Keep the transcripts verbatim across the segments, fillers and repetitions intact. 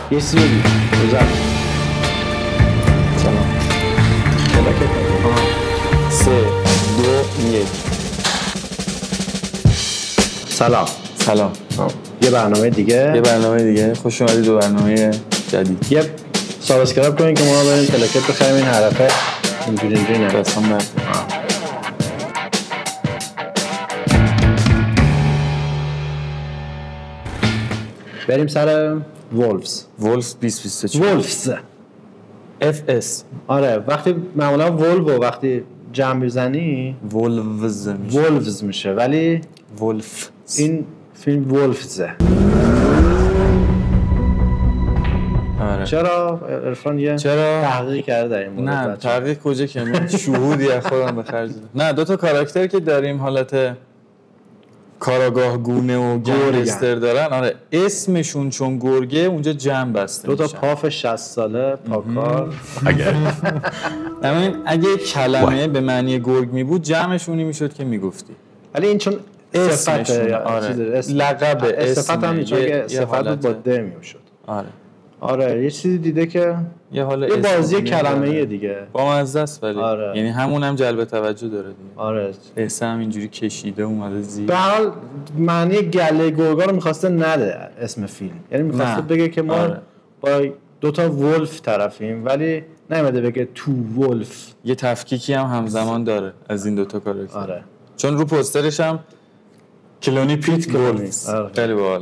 یه چیزی بگی روزت سلام سه دو یک سلام سلام یه برنامه دیگه یه برنامه دیگه خوش اومدید به برنامه جدید. یه سابسکرایب کنین که ما بریم تلکت بخریم این حرفه اینجوری اینجوری نه دستان بر بریم سر وولفز وولفز بیست بیست و چهار وولفز اف اس آره وقتی معمولا وولو وقتی جمع بزنی وولفز میشه وولفز میشه ولی وولف این فیلم وولفزه. آره چرا عرفان یه چرا تحقیق کرده در این مورد؟ نه تحقیق کجا که من شهودی از خودم به خرج دادم. نه دو تا کاراکتر که داریم حالت کاراگاه گونه و گنگستر دارن آره اسمشون چون گرگه اونجا جمع بسته دو تا میشن. پاف شصت ساله پاکار اگر همین اگه کلمه به معنی گرگ می بود جمعشونی میشد که میگفتی ولی این چون صفته آره. لقب صفت هم چون که صفت بود با ده میشد. آره آره یه چیزی دیده که یه حال یه بازی کلمه ایه دیگه با مزه است ولی آره. یعنی همون هم جلب توجه داره دیگه. آره احسا هم اینجوری کشیده اومده زیر به هر حال معنی گله گرگا رو می‌خواسته نده اسم فیلم یعنی می‌خواسته بگه که ما آره. با دو تا ولف طرفیم ولی نمیده بگه تو ولف. یه تفکیکی هم همزمان داره از این دو تا کاراکتر آره چون رو پوسترش هم کلونی پیت ولف آره. خیلی باحاله.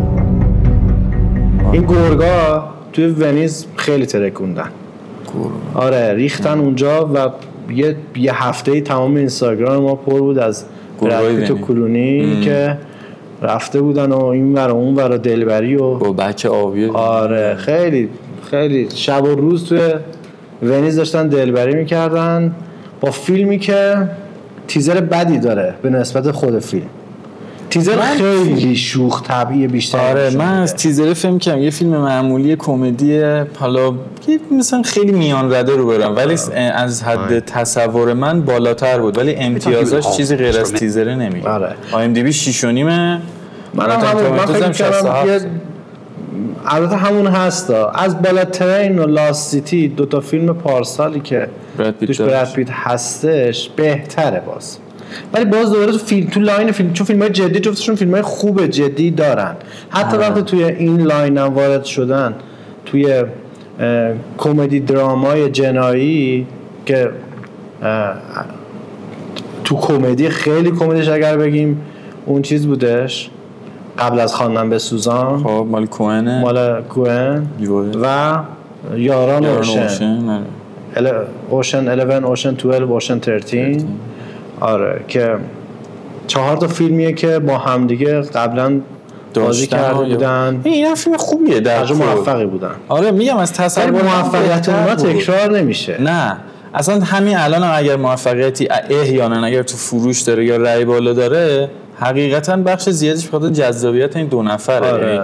این گرگا توی ونیز خیلی ترکوندن. آره ریختن اونجا و یه یه هفته‌ای تمام اینستاگرام ما پر بود از برد پیت و کلونی که رفته بودن و این ور و اون ور دلبری و با بک آبی. آره خیلی خیلی شب و روز توی ونیز داشتن دلبری میکردن با فیلمی که تیزر بدی داره به نسبت خود فیلم. تیزر خیلی شوخ طبیعی بیشتر. آره من از تیزر فیلم کم یه فیلم معمولی کمدی حالا مثلا خیلی میان رده رو برم ولی از حد تصور من بالاتر بود ولی امتیازاش چیزی غیر از تیزره نمیگه. آره آی ام دی بی شش و نیم من من فکر کردم البته همون هستا از بالا ترین و لاست سیتی دو تا فیلم پارسالی که توش براد پیت هستش بهتره باز ولی باز دوباره تو فیلم تو لاین فیلم چون فیلم‌های جدی جفتشون فیلم‌های خوب جدی دارن حتی وقتی توی این لاین هم وارد شدن توی کمدی درامای جنایی که تو کمدی خیلی کمدیش اگر بگیم اون چیز بودش قبل از خواندن به سوزان خب مال کوهنه مال کوهن و یاران اوشن اوشن الیون اوشن دوازده اوشن ترتین آره که چهار تا فیلمیه که با همدیگه قبلا بازی کرده بودن. این فیلم خوبیه در کل موفقی بودن. آره میگم از تصور موفقیت اونها تکرار نمیشه. نه اصلا همین الان هم اگر موفقیتی احیانا اگر تو فروش داره یا رای بالا داره حقیقتا بخش زیادیش بخاطر جذابیت این دو نفره. آره.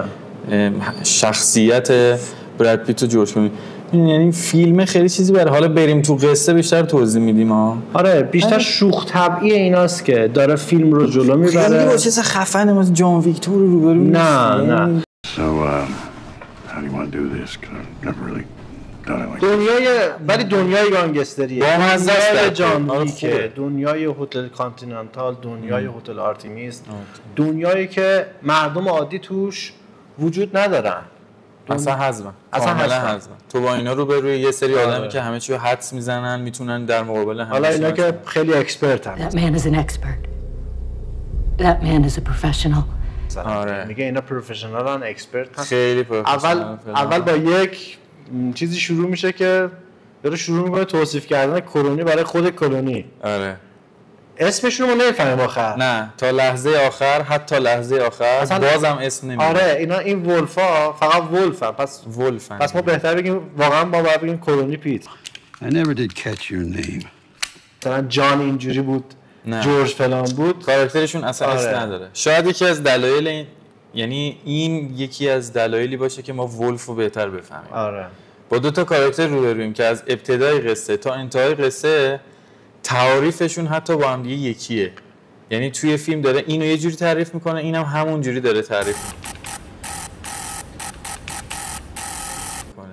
شخصیت براد پیت و جورج کلونی یعنی فیلم خیلی چیزی برای حالا بریم تو قصه بیشتر توضیح میدیم ها. آره بیشتر شوخ طبعی ایناست که داره فیلم رو جلو میبره. خیلی با چیز خفنه مثل جان ویکتور رو روبرو نه نه So um how do you want to do this cuz I've never really done it like دنیای ولی دنیای گانگستریه. دنیای جان ویکه، دنیای هتل کانتیننتال، دنیای هتل آرتیمیس، دنیایی که مردم عادی توش وجود ندارن. اصلا حزبن اصلا حزبن تو با اینا رو به روی یه سری آدمی آره. که همه چی رو حدس میزنن میتونن در مقابل همه حالا اینا که خیلی اکسپرت هم That man is an expert. That man is a professional. آره میگه اینا پروفشنالن اکسپرت هستن. خیلی پروفشنال. اول اول با یک چیزی شروع میشه که داره شروع میکنه توصیف کردن کلونی برای خود کلونی. آره اسمشون رو نمیفهمیم آخر. نه تا لحظه آخر حتی لحظه آخر بازم اسم نمیدونم. آره اینا این ولفا فقط ولفن پس ولفن پس ما بهتر بگیم واقعا ما باید بگیم کلونی پیت. I never did catch your name. مثلا جان اینجوری بود نه. جورج فلان بود کاراکترشون اصلا آره. اسم نداره. شاید یکی از دلایل این یعنی این یکی از دلایلی باشه که ما ولف رو بهتر بفهمیم. آره با دو تا کاراکتر روبرویم که از ابتدای قصه تا انتهای قصه تعریفشون حتی با هم دیگه یکیه. یعنی توی فیلم داره اینو یه جوری تعریف میکنه اینم هم همون جوری داره تعریف میکنه.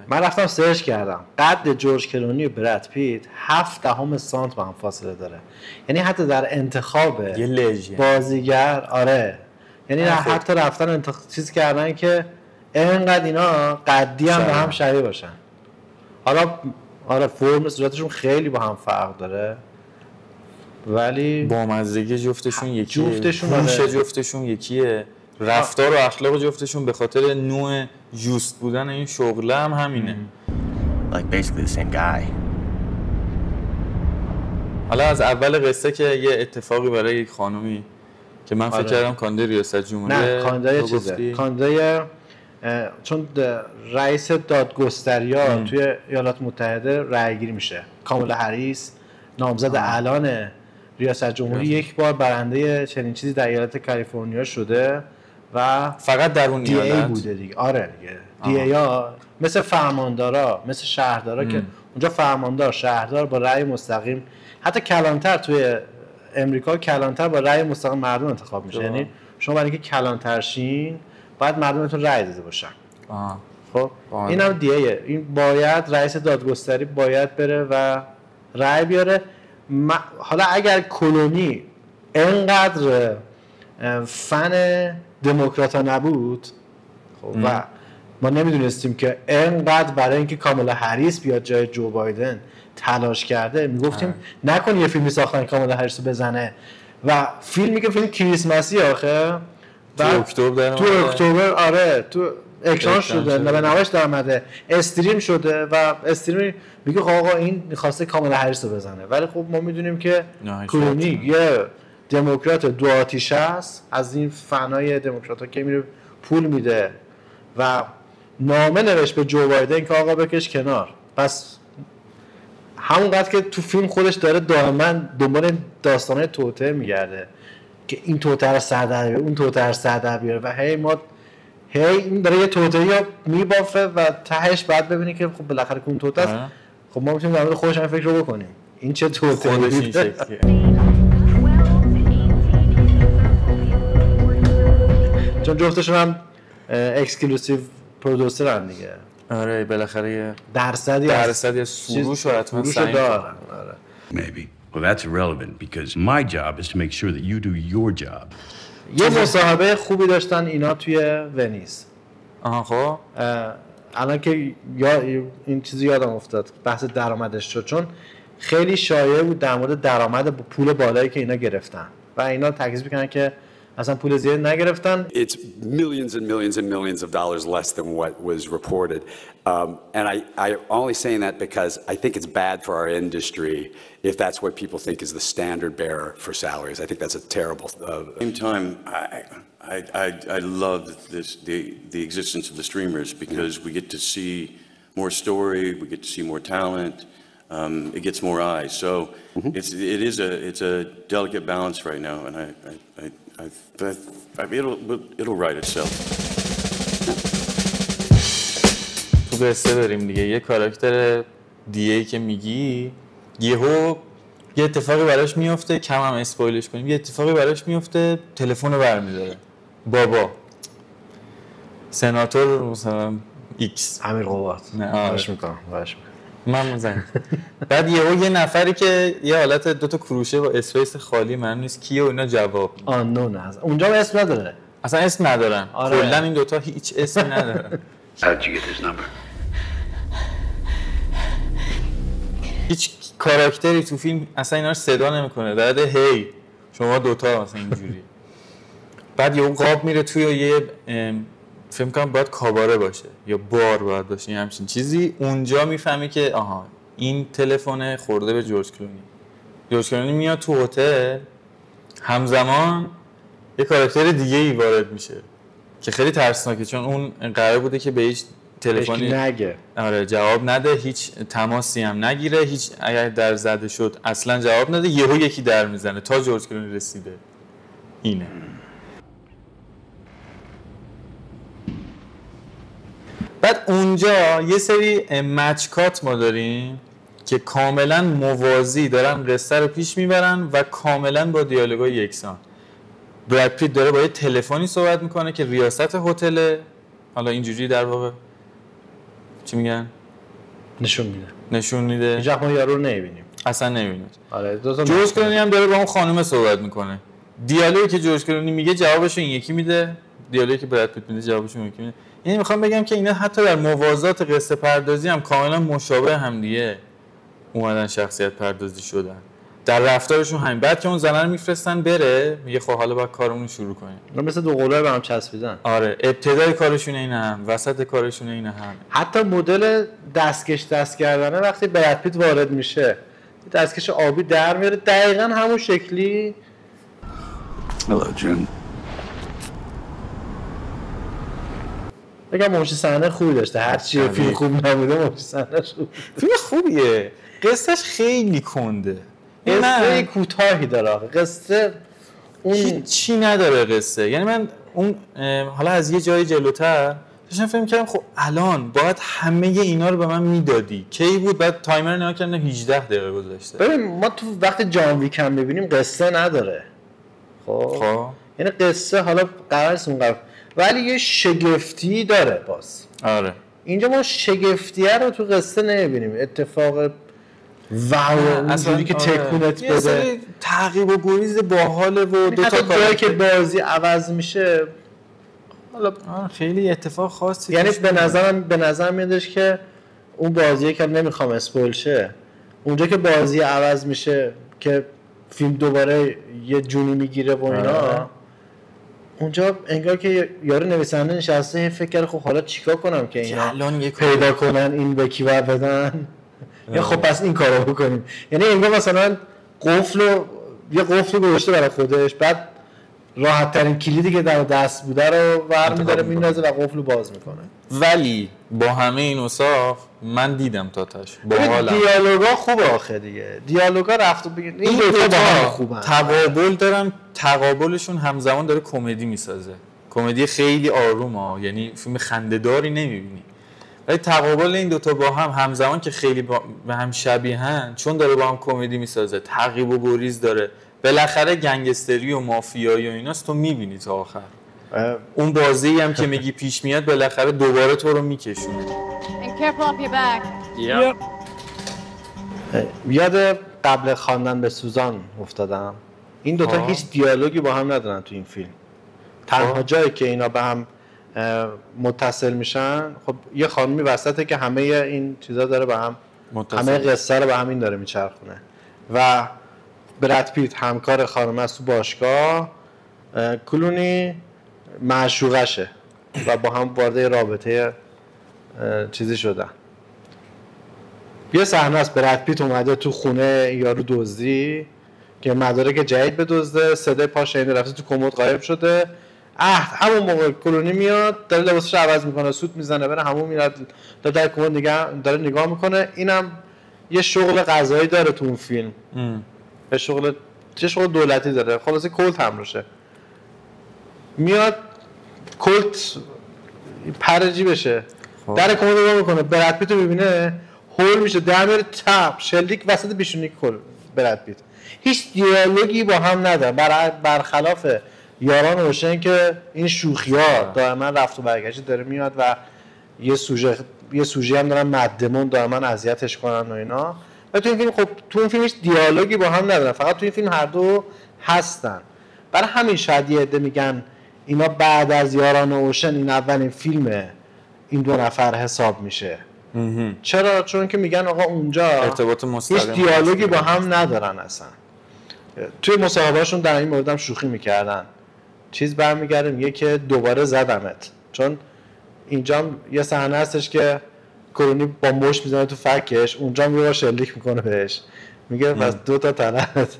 من رفتم سرچ کردم قد جورج کلونی و براد پیت هفت دهم سانت با هم فاصله داره، یعنی حتی در انتخاب بازیگر آره یعنی حتی رفتن انتخاب چیز کردن که اینقدر اینا قدی هم به هم شبیه باشن. حالا آره فرم صورتشون خیلی با هم فرق داره ولی با مزدگی جفتشون یکیه، جفتشون هوش جفتشون یکیه، رفتار و اخلاق جفتشون به خاطر نوع جوست بودن این شغله هم همینه. Like basically the same guy. حالا از اول قصه که یه اتفاقی برای یک خانومی که من فکر آره. کردم کاندید ریاست جمهوری نه کاندید چیزه کاندید چون رئیس دادگستری‌ها توی ایالات متحده رأی گیری میشه. کامالا هریس نامزد الان ریاست جمهوری یک بار برنده چنین چیزی در ایالت کالیفرنیا شده و فقط در اون دی ایالت ای بوده دیگه. آره دیگه دی ای ها مثل فرماندارا مثل شهردارا که اونجا فرماندار شهردار با رأی مستقیم، حتی کلانتر توی امریکا کلانتر با رأی مستقیم مردم انتخاب میشه. یعنی شما برای اینکه کلانتر شین باید مردمتون رأی داده باشن. آه. خب این هم دی ایه. این باید رئیس دادگستری باید بره و رأی بیاره. حالا اگر کلونی اینقدر فن دموکرات نبود خب و ما نمیدونستیم که اینقدر برای اینکه کامالا هریس بیاد جای جو بایدن تلاش کرده، میگفتیم نکن یه فیلمی ساختن کامالا هریس رو بزنه و فیلمی که فیلم کریسمسی آخه تو اکتبر تو اکتبر آره تو اکران شده به نمایش در اومده استریم شده و استریم میگه آقا این می‌خواسته کامالا هریس رو بزنه، ولی خب ما میدونیم که کلونی یه دموکرات دو آتیشه است، از این فنای دموکرات‌ها که میره پول میده و نامه نوشت به جو بایدن که آقا بکش کنار. پس همونقدر که تو فیلم خودش داره دائما دنبال داستانای توطئه میگرده که این توطئه رو سر در بیاره اون توطئه رو سر در بیاره و هی ما هی این داره یه توطئه‌ای میبافه و تهش بعد ببینی که خب بالاخره اون توطئه است. خب ما میتونیم در مورد خودش هم فکر رو بکنیم این چه توطئه‌ای خودش این شکلیه. چون جفتشون هم اکسکلوسیو پرودوسر هم دیگه. آره بالاخره درصدی درصدی از سروش رو حتما سعی دارن. آره. Maybe. Well, that's irrelevant because my job is to make sure that you do your job. یه مصاحبه خوبی داشتن اینا توی ونیز. آها خب الان که یا این چیزی یادم افتاد بحث درآمدش شد، چون خیلی شایعه بود در مورد درآمد پول بالایی که اینا گرفتن و اینا تاکید میکنن که اصلا پول زیاد نگرفتن. It's millions and millions and millions of dollars less than what was reported. Um, and I, I'm only saying that because I think it's bad for our industry if that's what people think is the standard bearer for salaries. I think that's a terrible... Uh, At the same time, I, I, I, I love this, the, the existence of the streamers because we get to see more story, we get to see more talent, um, it gets more eyes. So mm-hmm. it's, it is a, it's a delicate balance right now, and I, I, I I, I, I, it'll, it'll write itself. تو قصه داریم دیگه یه کاراکتر دیگه‌ای که میگی یهو یه اتفاقی براش میفته، کم هم اسپویلش کنیم، یه اتفاقی براش میفته تلفن رو برمی‌داره بابا سناتور مثلا ایکس امیر قوات نه باش میکنم باش من مزن بعد یهو یه نفری که یه حالت دو تا کروشه با اسپیس خالی معلوم نیست کیه و اینا جواب آنون هست اونجا اسم نداره اصلا اسم ندارن آره. کلا این دوتا هیچ اسمی ندارن. How did you get this number? هیچ کاراکتری تو فیلم اصلا اینا رو صدا نمیکنه در حد هی شما دوتا مثلا اینجوری بعد یه قاب میره توی یه فیلم کنم باید کاباره باشه یا بار باید باشه یه همچین چیزی، اونجا میفهمی که آها این تلفن خورده به جورج کلونی. جورج کلونی میاد تو هتل، همزمان یه کاراکتر دیگه ای وارد میشه که خیلی ترسناکه چون اون قرار بوده که به هیچ تلفنی نگه آره جواب نده، هیچ تماسی هم نگیره، هیچ اگر در زده شد اصلا جواب نده، یهو یکی در میزنه تا جورج کلونی رسیده. اینه بعد اونجا یه سری مچکات ما داریم که کاملا موازی دارن قصه رو پیش میبرن و کاملا با دیالوگای یکسان. براد پیت داره با یه تلفنی صحبت میکنه که ریاست هتل، حالا اینجوری در واقع چی میگن؟ نشون میده. نشون میده. هیچ وقت ما یارو رو نمیبینیم. اصلا نمیبینیم. آره جورج کلونی هم داره با اون خانم صحبت میکنه. دیالوگی که جورج کلونی میگه جوابش این یکی میده، دیالوگی که براد پیت میده جوابش اون یکی میده. یعنی میخوام بگم که اینا حتی در موازات قصه پردازی هم کاملا مشابه هم دیگه اومدن شخصیت پردازی شدن. در رفتارشون همین. بعد که اون زنه رو میفرستن بره، میگه خب حالا باید کارمون شروع کنیم. مثل دو قلوه به هم چسبیدن. آره، ابتدای کارشون این هم، وسط کارشون این هم. حتی مدل دستکش دست کردنه وقتی براد پیت وارد میشه، دستکش آبی در میاره دقیقاً همون شکلی. Hello, Jim. بگم موشی صحنه خوبی داشته، هر چی فیلم خوب نبوده موشی صحنه‌ش خوب. فیلم خوبیه. قصهش خیلی کنده. قصه کوتاهی داره. قصه اون چی نداره قصه. یعنی من اون حالا از یه جای جلوتر داشتم فکر می‌کردم خب الان باید همه اینا رو به من میدادی. کی بود بعد تایمر نگاه کردم هجده دقیقه گذشته. ببین ما تو وقتی جان ویک هم ببینیم قصه نداره. خب خب یعنی قصه حالا قرارش اون قرار ولی یه شگفتی داره باز. آره. اینجا ما شگفتیه رو تو قصه نمیبینیم. اتفاق واو اونجوری که تکونت بده. یه سری تعقیب و گریز باحاله و دو تا کاری که بازی عوض میشه حالا خیلی اتفاق خاصی. یعنی به نظرم به نظر میادش که اون بازیه که نمیخوام اسپویل شه، اونجا که بازی عوض میشه که فیلم دوباره یه جونی میگیره و اینا، اونجا انگار که یارو نویسنده نشسته فکر کرده خب حالا چیکار کنم که اینا پیدا کنن این به کی بدن یا خب پس این کارو بکنیم. یعنی انگار مثلا قفل یه قفلی گذاشته برای خودش، بعد راحت ترین کلیدی که در دست بوده رو برمی‌داره میندازه و قفل رو باز میکنه. ولی با همه این اوصاف من دیدم تاتش باحال. دیالوگا خوبه آخه دیگه. دیالوگا رفت و بگید این دو تا با هم خوبن. تقابل دارن، تقابلشون همزمان داره کمدی میسازه. کمدی خیلی آرومه، یعنی فیلم خنده‌داری نمیبینی. ولی تقابل این دوتا با هم همزمان که خیلی با هم شبیهن، چون داره با هم کمدی میسازه، تعقیب و گریز داره، بالاخره گنگستری و مافیایی و ایناست تو میبینی تا آخر. اون بازی هم که میگی پیش میاد بالاخره دوباره تو رو میکشونه. یاد قبل خواندن به سوزان افتادم. این دوتا آه. هیچ دیالوگی با هم ندارن تو این فیلم. تنها جایی که اینا به هم متصل میشن، خب یه خانمی وسطه که همه این چیزا داره به هم متصل. همه قصه رو به هم این داره میچرخونه و براد پیت همکار خانم است تو باشگاه، کلونی معشوقشه و با هم وارد رابطه چیزی شدن. یه صحنه است براد پیت اومده تو خونه یارو دزدی که مدارک جدید بدزده، صدای پاش شنیده رفته تو کمد غایب شده. اه همون موقع کلونی میاد داره لباسش عوض میکنه، سوت میزنه، بره همون میاد داره در کمد نگاه داره نگاه میکنه. اینم یه شغل قضایی داره تو اون فیلم. یه شغل چه شغل دولتی داره. خلاصه کلت هم روشه. میاد کلت پرجی بشه. خواه. در کمد نگاه میکنه، براد پیت رو ببینه، هول میشه، در میاره تپ شلیک وسط پیشونی کل براد پیت. هیچ دیالوگی با هم نداره. بر برخلاف یاران اوشن که این شوخی‌ها دائما رفت و برگشت داره میاد و یه سوژه یه سوژه هم دارن مدمون دائما اذیتش کنن و اینا. و تو این فیلم خب تو این فیلم هیچ دیالوگی با هم ندارن، فقط تو این فیلم هر دو هستن. برای همین شاید یه عده میگن اینا بعد از یاران اوشن این اولین فیلم این دو نفر حساب میشه. چرا؟ چون که میگن آقا اونجا ارتباط مستقیم هیچ دیالوگی با هم ندارن اصلا. توی مصاحبه‌هاشون در این مورد هم شوخی میکردن. چیز برمیگرده میگه که دوباره زدمت، چون اینجا یه صحنه هستش که کلونی با مشت میزنه تو فکش، اونجا میره شلیک میکنه بهش، میگه بس دو تا تنت.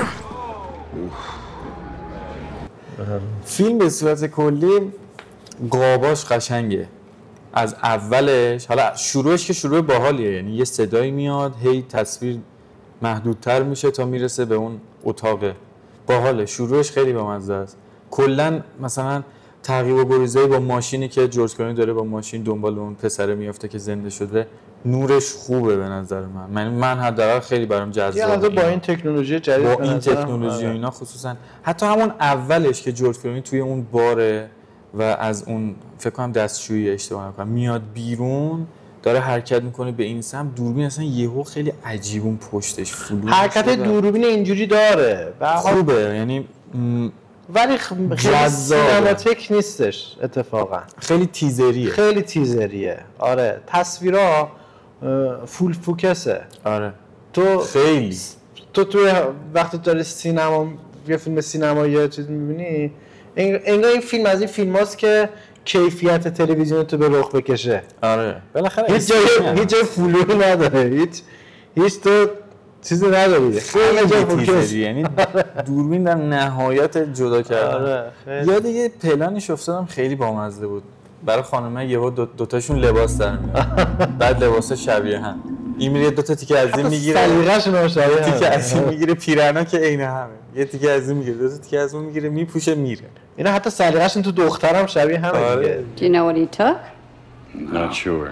فیلم به صورت کلی قاباش قشنگه از اولش. حالا شروعش که شروع باحالیه، یعنی یه صدایی میاد هی تصویر محدودتر میشه تا میرسه به اون اتاق. باحاله، شروعش خیلی بامزه است. کلا مثلا تعقیب و گریزایی با ماشینی که جورج کلونی داره با ماشین دنبال اون پسره میافته که زنده شده، نورش خوبه به نظر من. من من حداقل خیلی برام جذابه. با این تکنولوژی جدید با این تکنولوژی و اینا خصوصا حتی همون اولش که جورج کلونی توی اون باره و از اون فکر کنم دستشویی اشتباه نکنم میاد بیرون، داره حرکت میکنه به این سمت، دوربین اصلا یهو خیلی عجیب اون پشتش فلو حرکت دوربین اینجوری داره خوبه، یعنی م... ولی خیلی سینماتیک نیستش اتفاقا، خیلی تیزریه خیلی تیزریه. آره تصویرها فول فوکسه. آره تو خیلی تو تو وقتی داری سینما یه فیلم سینمایی یا چیز می‌بینی، انگار این فیلم از این فیلماست که کیفیت تلویزیون تو به رخ بکشه. آره بالاخره هیچ جای هیچ جای فلو نداره، هیچ هیچ تو چیزی نداره، خیلی جای فوکس، یعنی دوربین در نهایت جدا کردن. آره یا دیگه پلنش افتادم خیلی بامزه بود برای خانمه، یهو دو, دو تاشون لباس در میاد، بعد لباس شبیه هم، این میره دو تا تیکه از این میگیره، سلیقه‌شون شبیه هم، تیکه از این میگیره، پیرانا که عین همه، یه تیکه از این میگیره، دو تا تیکه از اون میگیره، میپوشه میره. اینا حتی سلیقه‌شون تو دخترم شبیه همه. آره. Do you know what he took? Not sure.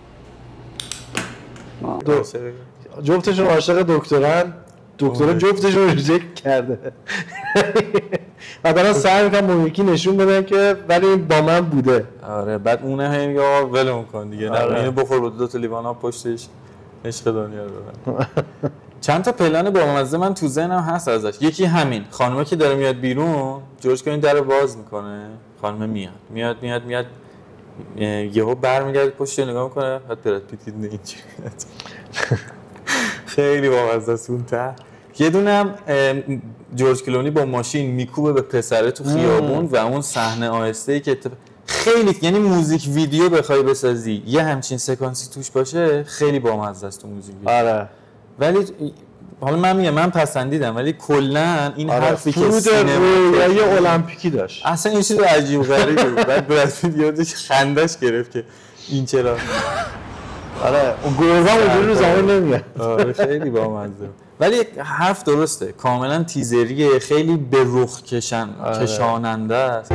دو... جفتشون عاشق دکترن، دکترا جفتشون ریجکت کرده. بعدا سعی می‌کنن اون یکی نشون بدن که ولی این با من بوده. آره بعد اونه هم میگه آقا ولمون کن دیگه، نه اینو بخور با دو تا لیوان آب پشتش، عشق دنیا رو ببر. چند تا پلن بامزه من تو ذهنم هست ازش. یکی همین خانومه که داره میاد بیرون، جورج کلونی در باز میکنه، خانم میاد میاد میاد میاد یهو برمیگرده پشت نگاه میکنه، بعد براد پیت اینجوری خیلی بامزه است اون ته. یه دونم جورج کلونی با ماشین میکوبه به پسره تو خیابون و اون صحنه آهسته‌ای که خیلی، یعنی موزیک ویدیو بخوای بسازی یه همچین سکانسی توش باشه خیلی بامزه است تو موزیک ویدیو. آره ولی حالا من میگم من پسندیدم، ولی کلا این آره. حرفی که سینما یه المپیکی داشت اصلا این چیز عجیب غریبه بود. بعد براد پیت یادش خندش گرفت که این چرا. آره اون گروزا اونجوری رو زمین نمیاد. آره خیلی بامزه، ولی حرف درسته، کاملا تیزریه، خیلی به رخ کشن آره. کشاننده است.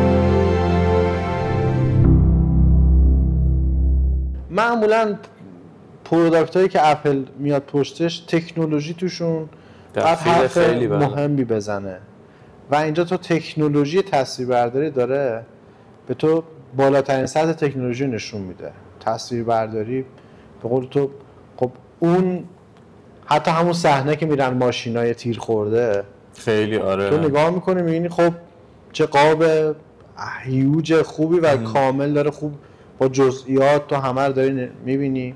معمولا پروداکت هایی که اپل میاد پشتش تکنولوژی توشون بعد حرف خیلی مهمی بزنه و اینجا تو تکنولوژی تصویربرداری داره به تو بالاترین سطح تکنولوژی نشون میده. تصویربرداری به قول تو خب اون حتی همون صحنه که میرن ماشینای تیر خورده خیلی آره تو نگاه میکنی میبینی خب چه قاب هیوج خوبی و ام. کامل داره، خوب با جزئیات تو همه رو داری میبینی.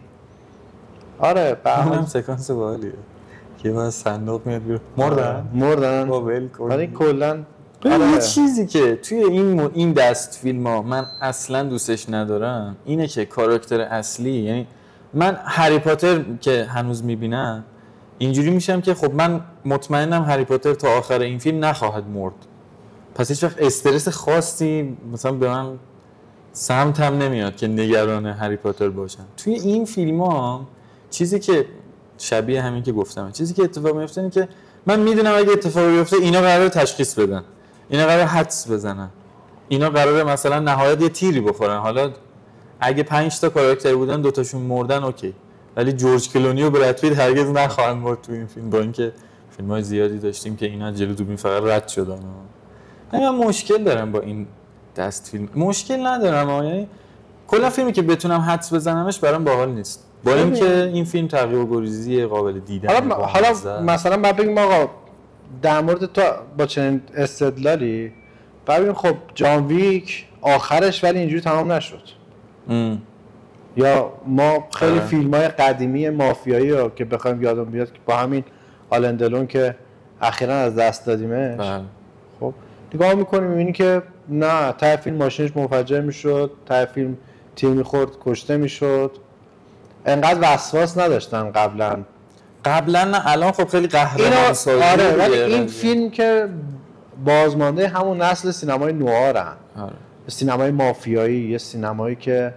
آره اونم سکانس باحالیه که با صندوق میاد بیرون مردن مردن با ول کن. ولی کلا آره. یه چیزی که توی این م... این دست فیلم ها من اصلا دوستش ندارم اینه که کاراکتر اصلی، یعنی من هری پاتر که هنوز میبینم اینجوری میشم که خب من مطمئنم هری پاتر تا آخر این فیلم نخواهد مرد، پس هیچ وقت استرس خاصی مثلا به من سمتم نمیاد که نگران هری پاتر باشم. توی این فیلم ها چیزی که شبیه همین که گفتم، چیزی که اتفاق میفته اینه که من میدونم اگه اتفاقی بیفته اینا قراره تشخیص بدن، اینا قراره حدس بزنن، اینا قراره مثلا نهایت یه تیری بخورن. حالا اگه پنج تا کاراکتر بودن دو تاشون مردن اوکی، ولی جورج کلونی و براد پیت هرگز نخواهند مرد تو این فیلم، با اینکه فیلم‌های زیادی داشتیم که اینا جلو دوربین فقط رد شدن. من مشکل دارم با این دست فیلم، مشکل ندارم، یعنی کلا فیلمی که بتونم حدس بزنمش برام باحال نیست، با اینکه این فیلم تغییر و گریزی قابل دیدن. حالا حالا مثلا بعد بگیم آقا در مورد تو با چنین استدلالی ببین خب جان ویک آخرش ولی اینجوری تمام نشد ام. یا ما خیلی فیلم‌های قدیمی مافیایی رو که بخوایم یادم بیاد که با همین آلن دلون که اخیراً از دست دادیمش بله. خب نگاه می‌کنی می‌بینی که نه ته فیلم ماشینش منفجر می‌شد، ته فیلم تیر می‌خورد کشته می‌شد، انقدر وسواس نداشتن قبلا قبلا نه الان خب خیلی قهرمان سازی. آره ولی این فیلم که بازمانده همون نسل سینمای نوارن، آره. سینمای مافیایی، یه سینمایی که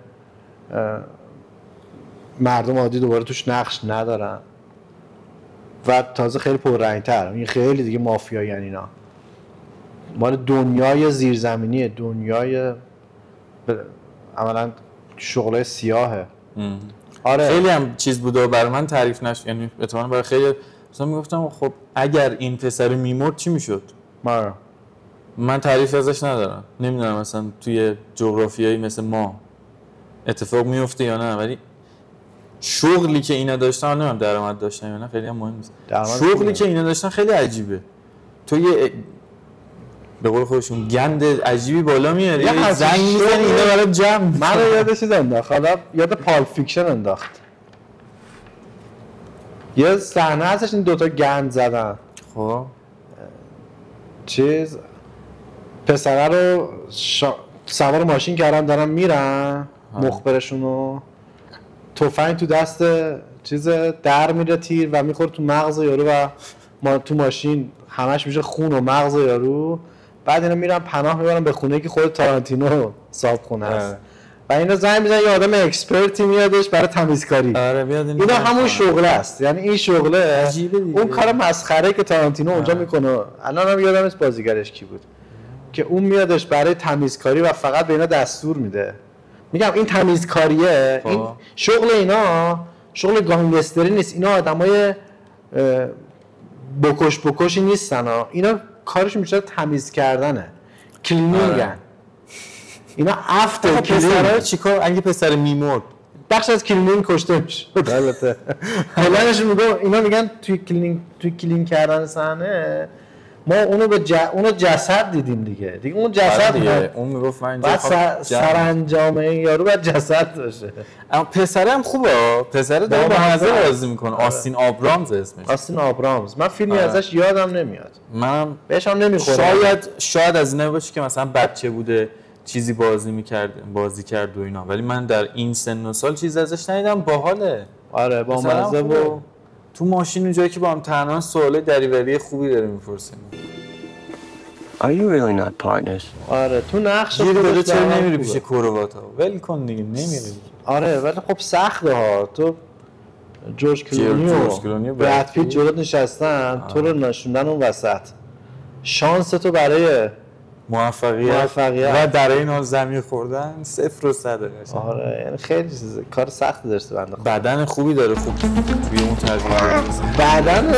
مردم عادی دوباره توش نقش ندارن و تازه خیلی پررنگ‌تر، این خیلی دیگه مافیایی یعنی اینا مال دنیای زیرزمینیه، دنیای عملاً شغلای سیاهه. ام. آره خیلی هم چیز بوده و برای من تعریف نشد، یعنی احتمالاً برای خیلی مثلا میگفتم خب اگر این پسر میمرد چی میشد؟ آره من تعریف ازش ندارم، نمیدونم مثلا توی جغرافیایی مثل ما اتفاق میفته یا نه، ولی شغلی که اینا داشتن، نمیدونم درآمد داشتن یا نه، خیلی هم مهم نیست. شغلی که اینا داشتن خیلی عجیبه. تو یه به قول خودشون گند عجیبی بالا میاری، زنگ میزنی اینا برای جمع. من رو یاد چیز انداخت، حالا یاد پالپ فیکشن انداخت. یه صحنه هستش این دوتا گند زدن. خب چیز پسره رو شا... سوار ماشین کردن دارن میرن، مخبرشون رو تفنگ تو دست چیز در میره تیر و میخوره تو مغز یارو و ما تو ماشین همش میشه خون و مغز یارو. بعد اینا میرن پناه میبرن به خونه که خود تارانتینو صاحب خونه است و اینا زنگ میزنن یه آدم اکسپرتی میادش برای تمیزکاری. آره بیاد این اینا همون شغله است، یعنی این شغله اون کار مسخره که تارانتینو اونجا میکنه. الان هم یادم نیست بازیگرش کی بود که اون میادش برای تمیزکاری و فقط به اینا دستور میده. میگم این تمیزکاریه، این شغل اینا شغل گانگستری نیست. اینا آدمای بکش بکشی نیستن ها. اینا کارشون میشه تمیز کردنه، کلینینگن. اینا افت پسرها چیکار اگه پسر میمرد بخش از کلینینگ کشته میشه. البته کلانش میگه اینا میگن توی کلینینگ توی کلین کردن صحنه ما اونو به ج... اونو جسد دیدیم دیگه. دیگه اون جسد دیگه اون میگفت من اینجا سر... سرانجام یارو باید جسد باشه. اما پسره هم خوبه، پسره داره با مزه بازی میکنه. آستین آبرامز اسمش. آستین آبرامز. من فیلمی آه. ازش یادم نمیاد. منم بهش هم نمیخوره. شاید شاید از اینا باشه که مثلا بچه بوده چیزی بازی میکرد بازی کرد و اینا، ولی من در این سن و سال چیز ازش ندیدم. باحاله. آره با مزه و تو ماشین اونجایی که با هم تنها سوال دریوری خوبی داره میپرسیم. Are you really not partners? آره تو نقش گیر داره چرا نمیری پیش کرواتا؟ ول کن دیگه نمیری. آره ولی خب سخته ها. تو جورج کلونی و براد پیت جلوت نشستن، تو رو نشوندن اون وسط. شانس تو برای موفقیت, موفقیت و در این حال زمین خوردن صفر و صد. آره یعنی خیلی چیز کار سختی داشته بنده. بدن خوبی داره، خوب توی اون تربیت بدن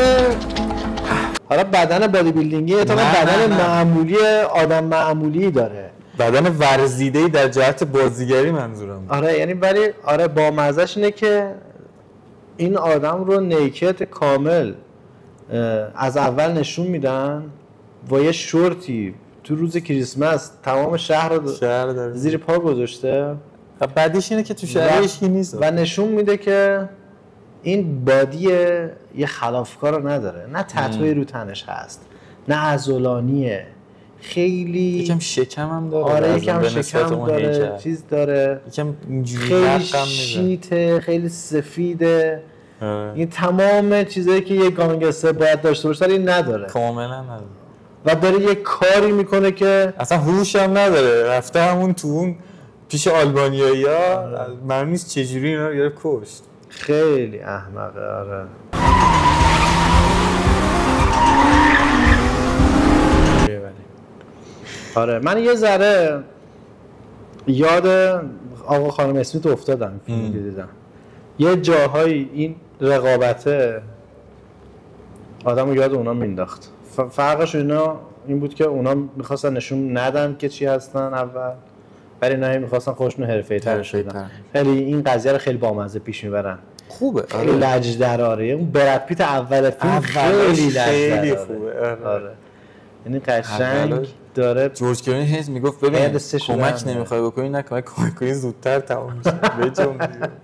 حالا بدن بادی بیلدینگی تا بدن معمولی آدم معمولی داره. بدن ورزیده‌ای در جهت بازیگری منظورم. آره یعنی ولی آره با مزهش اینه که این آدم رو نیکت کامل از اول نشون میدن با یه شورتی تو روز کریسمس تمام شهر رو شهر زیر پا گذاشته. و بعدش اینه که تو شهرش کی نیست و نشون میده که این بادی یه خلافکار رو نداره، نه تتوی رو تنش هست، نه عضلانیه، خیلی یکم شکم هم داره. آره یکم شکم داره، چیز داره، یکم اینجوری خیلی شیته، خیلی سفیده. آره. این تمام چیزایی که یه گانگستر باید داشته باشه این نداره، کاملا نداره. و داره یه کاری میکنه که اصلا هوش هم نداره. رفته همون تو اون پیش آلبانیایی‌ها معلوم نیست چجوری اینا رو گرفت کشت. خیلی احمقه. آره آره من یه ذره یاد آقا خانم اسمیت افتادم فیلم دیدم. یه جاهایی این رقابته آدم رو یاد اونا مینداخت. فرقش اینا این بود که اونا میخواستن نشون ندن که چی هستن اول، ولی اینا میخواستن خودشون حرفه‌ای تر شدن. خیلی این قضیه رو خیلی بامزه پیش میبرن. خوبه. خیلی لجدراره. اون براد پیت اول فیلم خیلی خیلی خوبه. آره یعنی قشنگ داره. جورج کلونی هیچ میگفت ببین کمک نمیخوای بکنی نه کمک کنی زودتر تمام میشه. بجام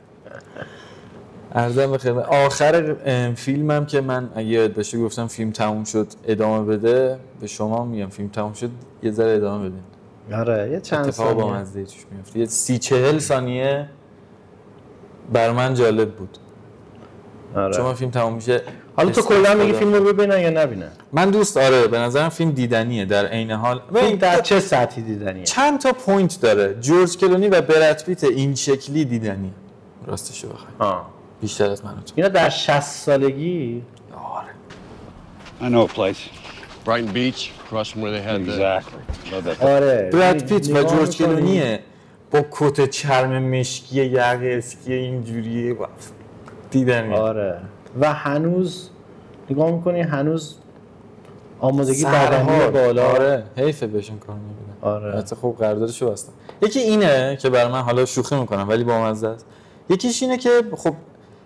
عرضم بخیر. آخر فیلمم که من اگه یاد باشه گفتم فیلم تموم شد ادامه بده، به شما میگم فیلم تموم شد یه ذره ادامه بدین. آره یه چند ثانیه با مزه توش میفته. یه سی چهل ثانیه بر من جالب بود. آره. چون فیلم تموم میشه. حالا تو کلا میگی فیلم رو ببینن یا نبینن؟ من دوست آره به نظرم فیلم دیدنیه. در عین حال فیلم در چه سطحی دیدنیه؟ چند تا پوینت داره. جورج کلونی و براد پیت این شکلی دیدنی. راستش رو بخوای. بیشتر از من تو. اینا در شصت سالگی. آره. I know a place. Brighton Beach, across from where they had exactly. آره. براد پیت و جورج کلونیه با کت چرم مشکی یقه اسکی اینجوریه دیدن. آره. و هنوز نگاه میکنی هنوز آمادگی بدنی بالا. آره حیفه بهشون کار نمیدن. آره البته خوب قراردادشو بستن. یکی اینه که برای من حالا شوخی میکنم ولی با مزه است. یکیش اینه که خب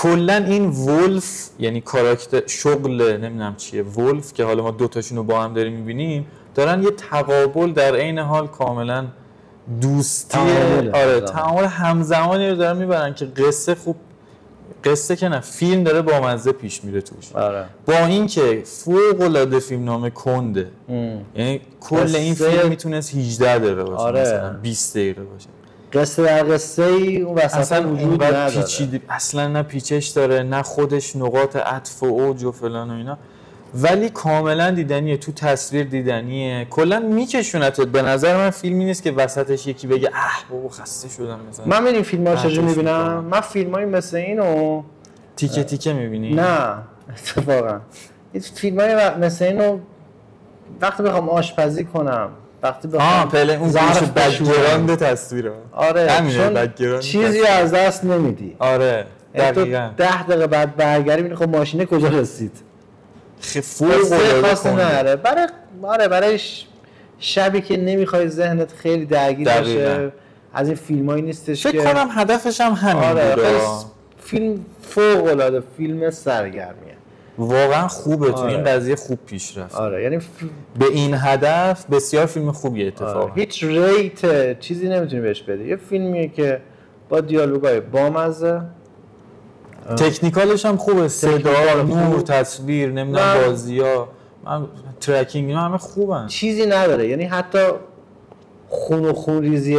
کلا این ولف یعنی کاراکتر شغل نمیدونم چیه ولف که حالا ما دوتاشون رو با هم داریم میبینیم دارن یه تقابل در عین حال کاملا دوستی آره تعامل همزمانی رو دارن میبرن که قصه خوب قصه که نه فیلم داره با مزه پیش میره توش آره. با اینکه فوق العاده فیلمنامه کنده یعنی کل این فیلم میتونست هجده دقیقه باشه آره. مثلا بیست دقیقه باشه قصه در قصه ای اون وسط اصلا وجود نداره پیچیده اصلا نه پیچش داره نه خودش نقاط عطف و اوج و فلان و اینا ولی کاملا دیدنیه تو تصویر دیدنیه کلا میکشونتت به نظر من فیلمی نیست که وسطش یکی بگه اه بابا خسته شدم مثلا من این فیلم‌ها چجوری میبینم من فیلمای مثل اینو تیکه تیکه میبینی نه اتفاقا این فیلمای مثل اینو وقتی بخوام آشپزی کنم وقتی بخوام پله اون ظرف بک‌گراند تصویره آره چون چیزی از دست نمیدی آره دقیقاً ده دقیقه بعد برگردی میبینی خب ماشین کجا رسید فوق العاده نره برای آره برای شبی که نمیخوای ذهنت خیلی درگیر باشه از این فیلمایی نیستش که فکر کنم هدفش هم همین آره بود فیلم فوق العاده فیلم سرگرمیه واقعا خوبه تو آره. این قضیه خوب پیش رفت آره یعنی ف... به این هدف بسیار فیلم خوبیه اتفاقا آره. هیچ ریت چیزی نمیتونی بهش بدی یه فیلمیه که با دیالوگای بامزه تکنیکالش هم خوبه صدا نور تصویر نمیدونم بازی‌ها من ترکینگ اینا همه خوبن چیزی نداره یعنی حتی خون و خون ریزی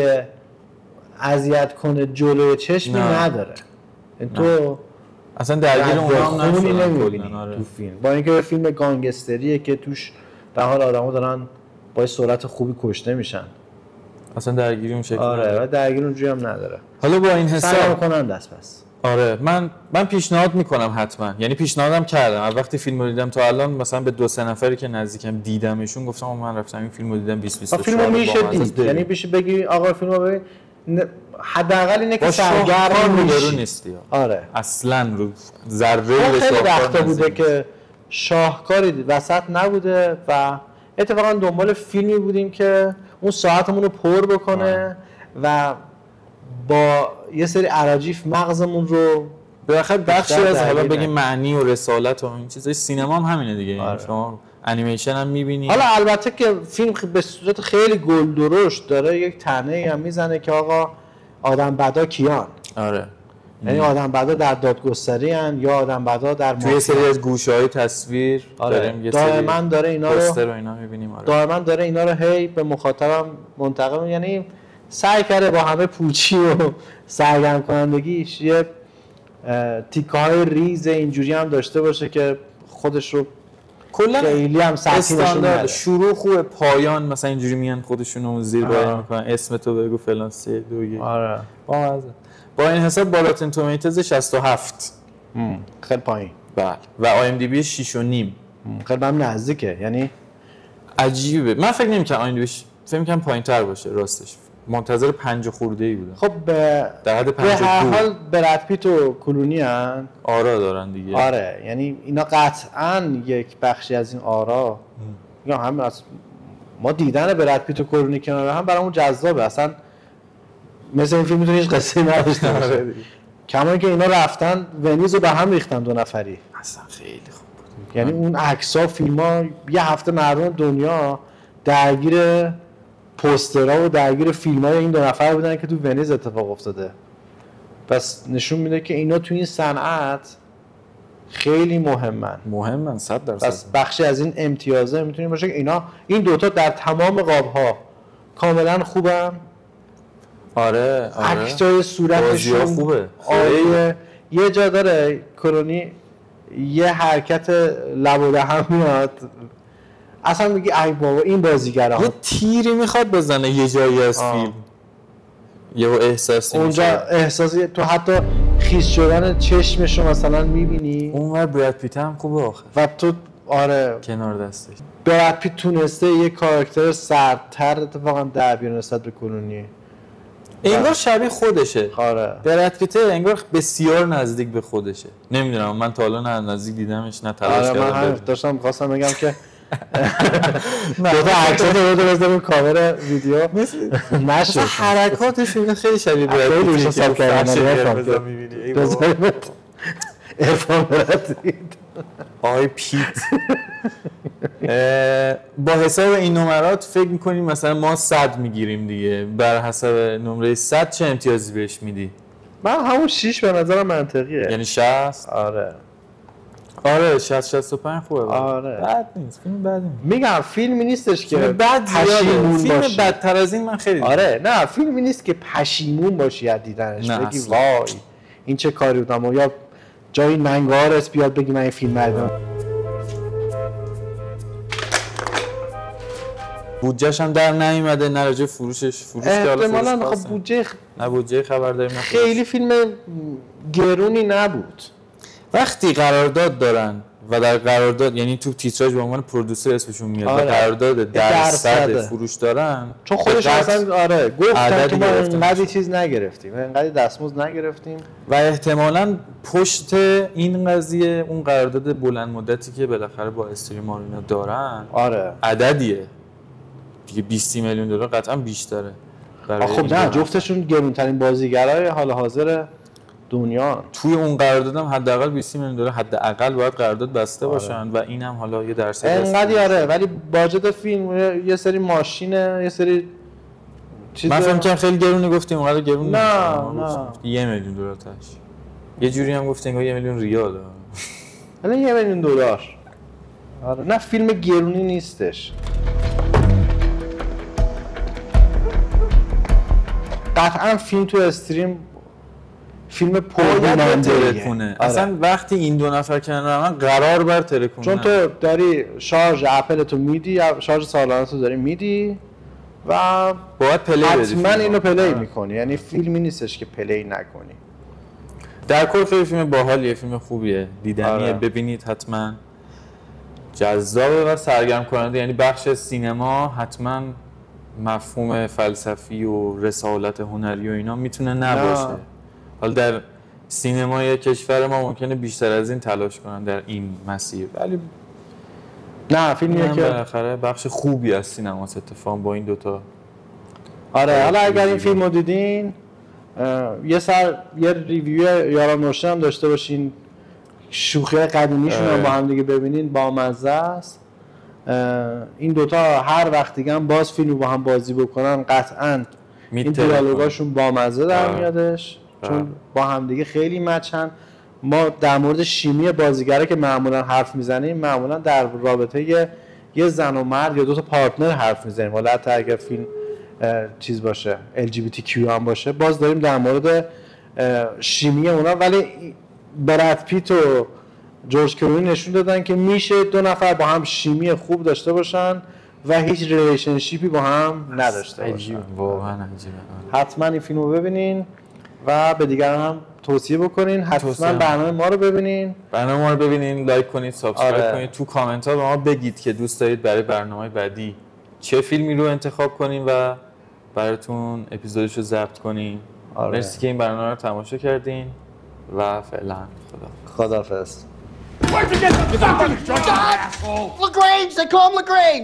اذیت کنه جلوی چشمی نه. نداره نه. تو اصلا درگیر اونها هم نمی‌بینی آره. تو فیلم با اینکه فیلم گانگستریه که توش در حال آدم‌ها دارن با سرعت خوبی کشته میشن اصلا درگیری اون شکلی آره و درگیری اونجوری هم نداره حالا با این حساب سلام کنن دست پس آره من من پیشنهاد میکنم حتما یعنی پیشنهادم کردم از وقتی فیلمو دیدم تا الان مثلا به دو سه نفری که نزدیکم دیدمشون گفتم من رفتم این فیلمو دیدم بیست بیست و چهار فیلمو میشه دید یعنی بشه بگی آقا فیلمو ببین حداقل اینه که سرگرم رو نیستی آره اصلا رو ذره به خیلی وقتا بوده که شاهکاری وسط نبوده و اتفاقا دنبال فیلمی بودیم که اون ساعتمون رو پر بکنه و با یه سری اراجیف مغزمون رو بالاخره بخشی از حالا بگیم معنی و رسالت و این چیزای سینما هم همینه دیگه آره. شما انیمیشن هم می‌بینی حالا البته که فیلم به صورت خیلی گل درشت داره یک طعنه‌ای هم میزنه که آقا آدم بدا کیان آره یعنی آدم بدا در دادگستری ان یا آدم بدا در توی سری از گوشه‌های تصویر آره. داریم یه دائما داره اینا رو پوستر و اینا می‌بینیم آره دائما داره اینا رو هی به مخاطبم منتقل یعنی سعی کرده با همه پوچی و سرگرم کنندگیش یه تیکه‌های ریز اینجوری هم داشته باشه که خودش رو کلا خیلی هم سطحی نشون نده شروع خوبه پایان مثلا اینجوری میان خودشونو زیر بار میکنن اسم تو بگو فلان سه دو یک آره با با این حساب با راتن تومیتوز شصت و هفت خیلی پایین بله و آی ام دی بی شش و نیم خیلی هم نزدیکه یعنی عجیبه من فکر نمی‌کنم آی ام دی بی فکر می‌کنم پایین‌تر باشه راستش منتظر پنج خورده‌ای بودم خب به در حد به هر حال براد پیت و کلونی ان آرا دارن دیگه آره یعنی اینا قطعاً یک بخشی از این آرا یا هم از ما دیدن براد پیت و کلونی کنار هم برامون جذابه اصلا مثل این فیلم میتونه هیچ قصه‌ای نداشته باشه کما اینکه اینا رفتن ونیز رو به هم ریختن دو نفری اصلا خیلی خوب بود یعنی اون عکس‌ها فیلم‌ها یه هفته مردم دنیا درگیر پوسترها و درگیر فیلم‌های این دو نفر بودن که تو ونیز اتفاق افتاده پس نشون میده که اینا تو این صنعت خیلی مهمن مهمن صد درصد پس بخشی از این امتیازه میتونیم باشه که اینا این دوتا در تمام قاب‌ها کاملا خوبن آره آره اکتای صورتشون خوبه آره یه جا داره کرونی یه حرکت لب و دهن میاد اصلا میگی ای بابا این بازیگرا یه تیری میخواد بزنه یه جایی از آه. فیلم یه احساسی اونجا احساسی تو حتی خیس شدن چشمشو مثلا میبینی اونور براد پیت هم خوبه آخه و تو آره کنار دستش براد پیت تونسته یه کاراکتر سردتر اتفاقا در بیاره نسبت به کلونی انگار شبیه خودشه آره براد پیت انگار بسیار نزدیک به خودشه نمیدونم من تا حالا نه نزدیک دیدمش نه تلاش آره کردم من داشتم خواستم بگم که دو تا عکس رو بذاریم کاور ویدیو مثلا حرکاتش خیلی شبیه براد پیت خیلی حساب کردن می‌بینی عرفان برد آقای پیت. با حساب این نمرات فکر میکنیم مثلا ما صد میگیریم دیگه، بر حسب نمره صد چه امتیازی بهش میدی؟ من همون شش به نظرم منطقیه. یعنی شصت؟ آره آره شصت شصت و پنج خوبه. آره بد نیست، فیلم بد نیست. میگم فیلمی نیستش که بد زیاده، فیلم بدتر از این من خیلی دیدم. آره نه فیلمی نیست که پشیمون باشی از دیدنش، بگی وای این چه کاری بودم، یا جایی ننگارت بیاد بگی من این فیلم ندیدم. بودجه‌ش هم در نیومده، نه راجع فروشش فروش که حالا احتمالاً خب بودجه نه بودجه خبر داریم، خیلی فیلم گرونی نبود. وقتی قرارداد دارن و در قرارداد یعنی تو تیتراژ به عنوان پرودوسر اسمشون میاد آره. و قرارداد درصد فروش دارن، چون خودش اصلا آره گفتن که ما اینقدر چیز نگرفتیم، اینقدر دستمزد نگرفتیم و احتمالاً پشت این قضیه اون قرارداد بلند مدتی که بالاخره با استریم اینا دارن آره عددیه دیگه، بیست میلیون دلار قطعا بیشتره. خب نه جفتشون گرونترین بازیگرای حال حاضر دنیا، توی اون قرارداد هم حداقل بیست میلیون دلار حداقل باید قرارداد بسته آره. باشن و اینم حالا یه درصد اینقدر آره، ولی باجت فیلم یه سری ماشینه، یه سری چیز من فهم کنم خیلی گرونه گفتیم، اونقدر گرون نه نه یه میلیون دلار تاش، یه جوری هم گفتیم یه میلیون ریال، الان یه میلیون دلار آره. نه فیلم گرونی نیستش. قطعا فیلم تو استریم فیلم پرهنرمندیه ترکونه. آره. اصلا وقتی این دو نفر کنار هم قرار بر ترکونه، چون تو داری شارژ اپل تو میدی، شارژ سالانه تو داری میدی و باید پلی بدی، حتما اینو پلی آره. میکنی، یعنی فیلمی نیستش که پلی نکنی. در کل خیلی فیلم باحالیه، فیلم خوبیه، دیدنیه آره. ببینید حتما، جذابه و سرگرم کننده، یعنی بخش سینما حتما مفهوم فلسفی و رسالت هنری و اینا میتونه نباشه. نه. حالا در سینمای کشور ما ممکنه بیشتر از این تلاش کنن در این مسیر، ولی نه فیلمیه که بالاخره بخش خوبی از سینماست اتفاقا با این دوتا. آره حالا اگر این فیلمو دیدین یه سر یه ریویو یارا نوشته هم داشته باشین، شوخی قدیمیشون رو با هم دیگه ببینین، با مزه است. این دوتا هر وقت دیگه هم باز فیلمو با هم بازی بکنن قطعاً این دیالوگاشون با مزه در میادش، چون با هم دیگه خیلی مچن. ما در مورد شیمی بازیگره که معمولا حرف میزنیم، معمولا در رابطه یه, یه زن و مرد یا دو تا پارتنر حرف میزنیم، ولی حتی اگر فیلم چیز باشه ال جی بی تی کیو هم باشه باز داریم در مورد شیمی اونا. ولی براد پیت و جورج کلونی نشون دادن که میشه دو نفر با هم شیمی خوب داشته باشن و هیچ ریلیشنشیپی با هم نداشته باشن. واقعا عجیبه. حتما این فیلمو ببینین و به دیگران هم توصیه بکنین. حتما برنامه ما رو ببینین. برنامه ما رو ببینین، لایک کنید، سابسکرایب آره. کنید. تو کامنت ها به ما بگید که دوست دارید برای برنامه بعدی چه فیلمی رو انتخاب کنیم و براتون اپیزودش رو ضبط کنیم. آره. مرسی که این برنامه رو تماشا کردین و فعلا خدا خداحافظ. Where'd you get the fucking gun? LaGrange! They call him LaGrange!